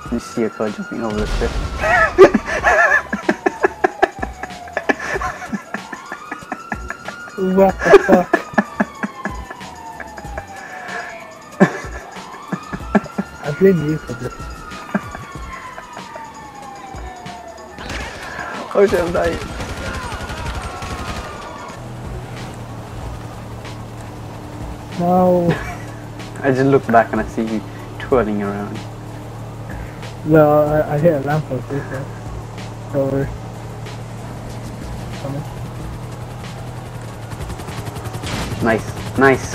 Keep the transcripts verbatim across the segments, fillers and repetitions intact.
You see a car jumping over the cliff. What the fuck? I blame you for this. Oh shit, I'm dying. No. I just look back and I see you twirling around. Well, I, I hit a lamppost this way. So we're coming. Nice, nice.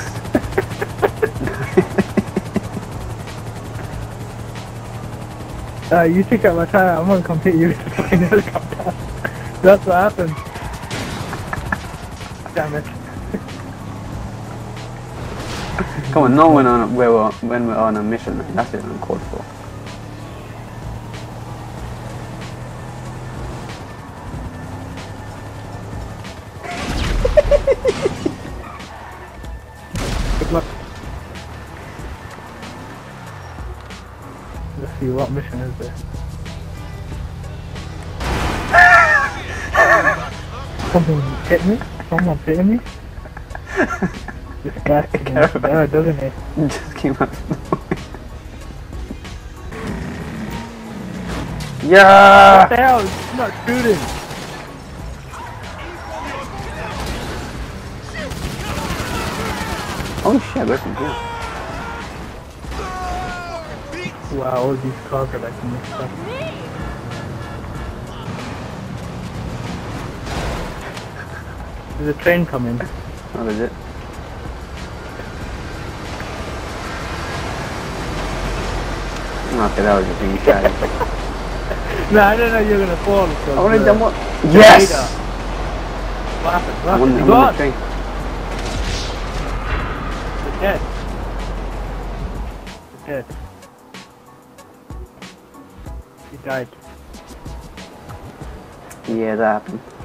Uh, you take out my tire, I'm gonna come hit you with the fucking helicopter. That's what happened. Damn it. Come on, no one on a, where we're, when we're on a mission, man. That's it uncalled for. Good luck. Let's see, what mission is this? Something hit me? Someone hitting me? This guy there, doesn't he? It just came out of nowhere. Yeah! What the hell? It's not shooting! Oh shit, I got some here. Wow, all these cars are like mixed up. There's a train coming. Oh, is it? Okay, that was just being shy. No, I didn't know you were gonna fall. I wanna jump on. Yes! What happened? What I'm on, happened? I'm on the train. You're dead. You're dead. You died. Yeah, that happened.